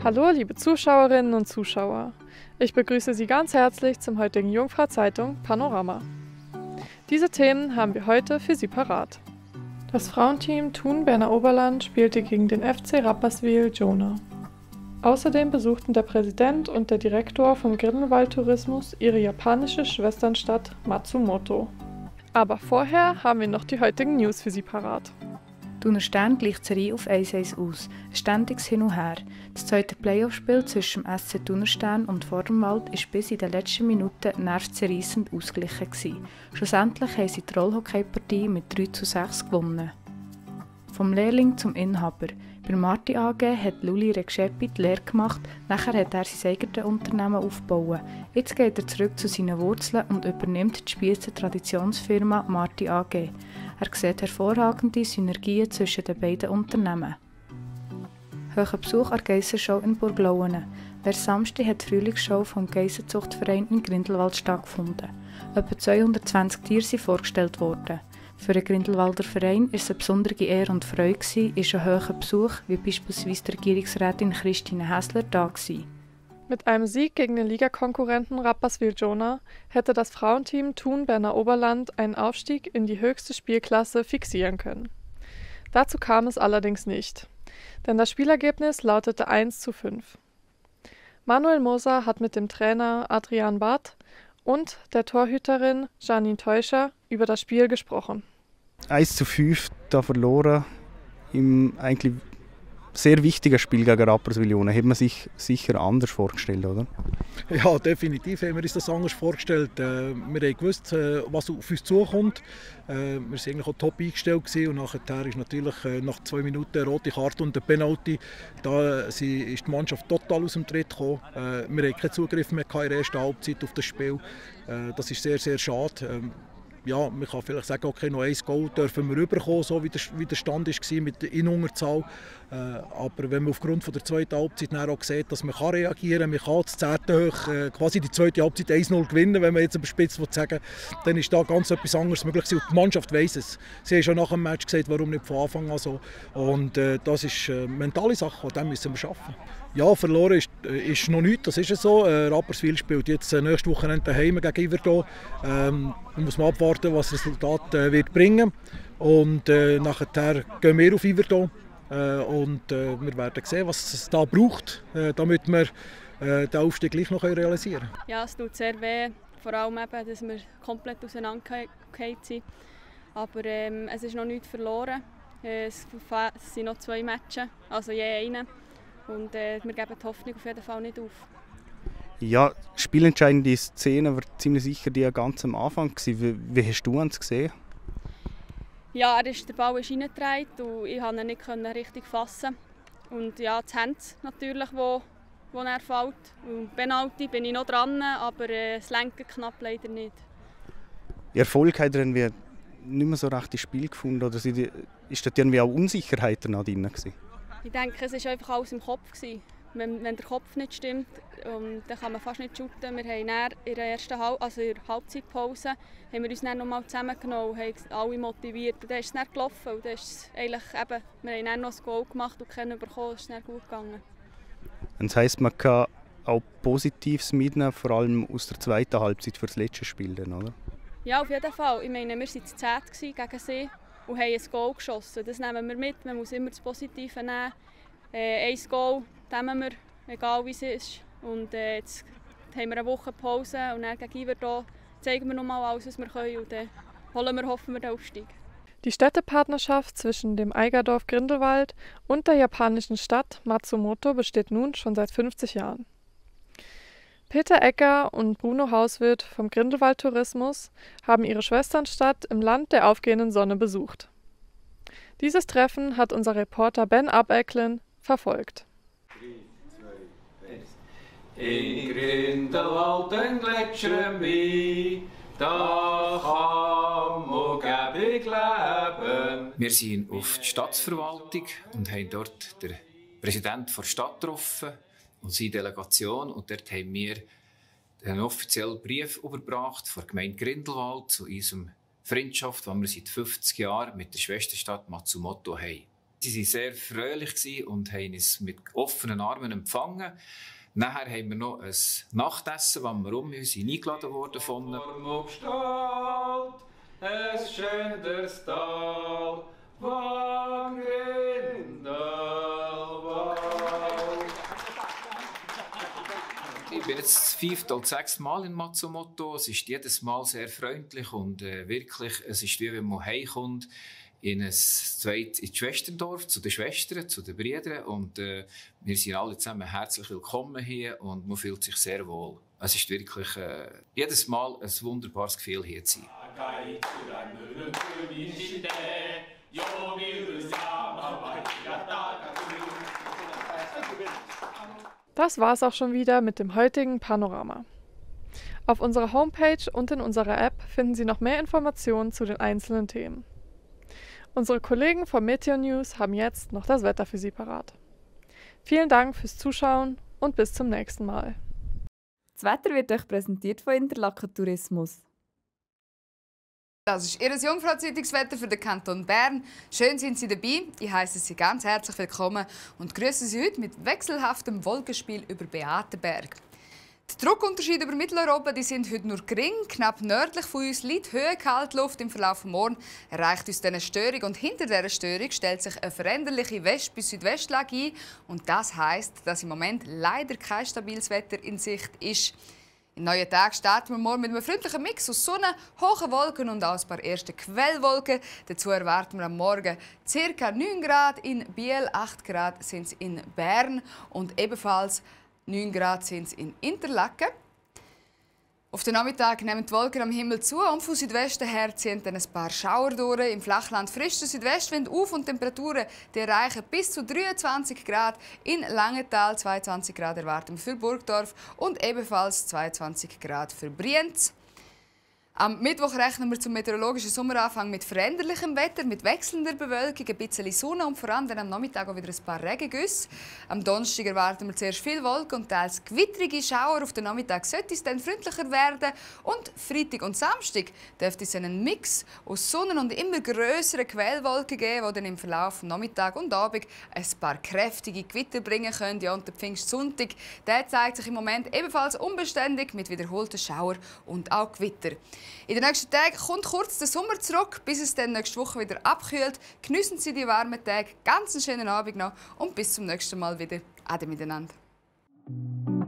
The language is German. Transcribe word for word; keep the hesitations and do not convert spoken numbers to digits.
Hallo liebe Zuschauerinnen und Zuschauer, ich begrüße Sie ganz herzlich zum heutigen Jungfrau Zeitung Panorama. Diese Themen haben wir heute für Sie parat. Das Frauenteam Thun Berner Oberland spielte gegen den F C Rapperswil Jona. Außerdem besuchten der Präsident und der Direktor vom Grindelwald Tourismus ihre japanische Schwesternstadt Matsumoto. Aber vorher haben wir noch die heutigen News für Sie parat. Thuner Stern gleicht die Serie auf eins eins aus. Ein ständiges Hin und Her. Das zweite Playoff-Spiel zwischen dem S C Thuner Stern und Vorderwald war bis in den letzten Minuten nervenzerreissend ausgeglichen gewesen. Schlussendlich haben sie die Rollhockey-Partie mit drei zu sechs gewonnen. Vom Lehrling zum Inhaber. Bei Marti A G hat Luli Regschepi die Lehre gemacht, nachher hat er sein eigenes Unternehmen aufgebaut. Jetzt geht er zurück zu seinen Wurzeln und übernimmt die Spiesse Traditionsfirma Marti A G. Er sieht hervorragende Synergien zwischen den beiden Unternehmen. Hoher Besuch an der Geissenschau in Burglauen. Letzten Samstag hat die Frühlingsshow vom Geissenzuchtverein in Grindelwald stattgefunden. Etwa zweihundertzwanzig Tiere sind vorgestellt worden. Für den Grindelwalder Verein war es eine besondere Ehre und Freude, ist ein hoher Besuch, wie beispielsweise die Regierungsrätin Christine Häsler da war. Mit einem Sieg gegen den Ligakonkurrenten Rapperswil Jona hätte das Frauenteam Thun Berner Oberland einen Aufstieg in die höchste Spielklasse fixieren können. Dazu kam es allerdings nicht, denn das Spielergebnis lautete eins zu fünf. Manuel Moser hat mit dem Trainer Adrian Barth und der Torhüterin Janine Teuscher über das Spiel gesprochen. eins zu fünf da verloren im eigentlich sehr wichtiges Spiel gegen Rapperswil Jona. Hätte man sich sicher anders vorgestellt, oder? Ja, definitiv haben wir uns das anders vorgestellt. Wir haben gewusst, was auf uns zukommt. Wir waren eigentlich auch top eingestellt und nachher ist natürlich nach zwei Minuten eine rote Karte und eine Penalty. Da ist die Mannschaft total aus dem Tritt gekommen. Wir hatten keinen Zugriff mehr in der ersten Halbzeit auf das Spiel. Das ist sehr, sehr schade. Ja, man kann vielleicht sagen, okay, noch ein Goal dürfen wir rüberkommen, so wie der, wie der Stand war mit in Unterzahl. Äh, aber wenn man aufgrund von der zweiten Halbzeit auch sieht, dass man kann reagieren kann, man kann das zehnte hoch äh, quasi die zweite Halbzeit eins null gewinnen, wenn man jetzt überspitzt sagen will, dann ist da ganz etwas anderes möglich. Und die Mannschaft weiss es. Sie haben schon nach dem Match gesagt, warum nicht von Anfang an so. Und äh, das ist eine mentale Sache, und das müssen wir schaffen. Ja, verloren ist, ist noch nichts, das ist es so. Äh, Rapperswil spielt jetzt äh, nächste Woche daheim gegen Iverdon. Ähm, da muss man abwarten, was das Resultat äh, wird bringen. Und äh, nachher gehen wir auf Iverdon. Äh, und äh, wir werden sehen, was es da braucht, äh, damit wir äh, den Aufstieg gleich noch realisieren können. Ja, es tut sehr weh, vor allem eben, dass wir komplett auseinandergefallen sind. Aber ähm, es ist noch nichts verloren. Es sind noch zwei Matches, also je einen. Und äh, wir geben die Hoffnung auf jeden Fall nicht auf. Ja, spielentscheidende Szene war ziemlich sicher die ganz am Anfang. Wie, wie hast du es gesehen? Ja, er ist, der Ball ist reingedreht und ich konnte ihn nicht richtig fassen. Und ja, das Hemd natürlich, wo, wo er fällt. Und Penalty bin ich noch dran, aber äh, das Lenken knapp leider nicht. Erfolg hat er irgendwie nicht mehr so recht ins Spiel gefunden? Oder ist da irgendwie auch Unsicherheit drin gewesen? Ich denke, es war einfach alles im Kopf. Wenn, wenn der Kopf nicht stimmt, um, dann kann man fast nicht shooten. Wir haben dann in der ersten Halb also in der Halbzeitpause haben wir uns dann noch mal zusammengenommen und haben alle motiviert. Und dann ist es dann gelaufen. Und dann ist es eigentlich eben, wir haben dann noch ein Goal gemacht und keinen bekommen. Es ist dann gut gegangen. Und das heisst, man kann auch Positives mitnehmen, vor allem aus der zweiten Halbzeit für das letzte Spiel, oder? Ja, auf jeden Fall. Ich meine, wir waren zu zehn gegen sie und haben ein Goal geschossen. Das nehmen wir mit. Man muss immer das Positive nehmen. Äh, ein Goal nehmen wir, egal wie es ist. Und äh, jetzt haben wir eine Woche Pause und dann gegen Iverdon zeigen wir noch mal alles, was wir können. Und dann holen wir, hoffen wir, den Aufstieg. Die Städtepartnerschaft zwischen dem Eigerdorf Grindelwald und der japanischen Stadt Matsumoto besteht nun schon seit fünfzig Jahren. Peter Ecker und Bruno Hauswirt vom Grindelwald Tourismus haben ihre Schwesternstadt im Land der aufgehenden Sonne besucht. Dieses Treffen hat unser Reporter Ben Abecklen verfolgt. In Grindelwald ein Gletscher bei, da kann man gebig leben. Wir sind auf die Stadtverwaltung und haben dort den Präsidenten der Stadt getroffen und seine Delegation. Und dort haben wir einen offiziellen Brief überbracht von der Gemeinde Grindelwald zu unserem Freundschaft, die wir seit fünfzig Jahren mit der Schwesterstadt Matsumoto haben. Sie waren sehr fröhlich und haben uns mit offenen Armen empfangen. Nachher haben wir noch ein Nachtessen, wo wir um uns eingeladen wurden von ein schönes Tal, Ich bin jetzt das fünfte oder sechste Mal in Matsumoto. Es ist jedes Mal sehr freundlich und äh, wirklich, es ist wie wenn man heimkommt in ein zweites in Schwesterndorf, zu den Schwestern, zu den Brüdern. Und äh, wir sind alle zusammen herzlich willkommen hier und man fühlt sich sehr wohl. Es ist wirklich äh, jedes Mal ein wunderbares Gefühl, hier zu sein. Das war's auch schon wieder mit dem heutigen Panorama. Auf unserer Homepage und in unserer App finden Sie noch mehr Informationen zu den einzelnen Themen. Unsere Kollegen von Meteo News haben jetzt noch das Wetter für Sie parat. Vielen Dank fürs Zuschauen und bis zum nächsten Mal. Das Wetter wird euch präsentiert von Interlaken Tourismus. Das ist Ihr Jungfrau-Zeitungswetter für den Kanton Bern. Schön sind Sie dabei. Ich heiße Sie ganz herzlich willkommen und grüße Sie heute mit wechselhaftem Wolkenspiel über Beatenberg. Die Druckunterschiede über Mitteleuropa die sind heute nur gering. Knapp nördlich von uns liegt hohe Kaltluft. Im Verlauf des Morgens erreicht uns eine Störung. Und hinter dieser Störung stellt sich eine veränderliche West- bis Südwestlage ein. Und das heisst, dass im Moment leider kein stabiles Wetter in Sicht ist. Im neuen Tag starten wir morgen mit einem freundlichen Mix aus Sonne, hohen Wolken und auch ein paar ersten Quellwolken. Dazu erwarten wir am Morgen ca. neun Grad in Biel, acht Grad sind es in Bern und ebenfalls neun Grad sind es in Interlaken. Auf den Nachmittag nehmen die Wolken am Himmel zu und von Südwesten her ziehen dann ein paar Schauer durch. Im Flachland frischt der Südwestwind auf und Temperaturen die erreichen bis zu dreiundzwanzig Grad. In Langenthal zweiundzwanzig Grad erwarten wir für Burgdorf und ebenfalls zweiundzwanzig Grad für Brienz. Am Mittwoch rechnen wir zum meteorologischen Sommeranfang mit veränderlichem Wetter, mit wechselnder Bewölkung, ein bisschen Sonne und vor allem dann am Nachmittag auch wieder ein paar Regengüsse. Am Donnerstag erwarten wir zuerst viel Wolken und teils gewittrige Schauer. Auf den Nachmittag sollte es dann freundlicher werden. Und Freitag und Samstag dürfte es einen Mix aus Sonne und immer grösseren Quellwolken geben, die dann im Verlauf des Nachmittag und Abend ein paar kräftige Gewitter bringen können. Ja, und der Pfingstsonntag der zeigt sich im Moment ebenfalls unbeständig mit wiederholten Schauer und auch Gewitter. In den nächsten Tagen kommt kurz der Sommer zurück, bis es dann nächste Woche wieder abkühlt. Geniessen Sie die warmen Tage, ganz einen schönen Abend noch und bis zum nächsten Mal wieder. Ade miteinander.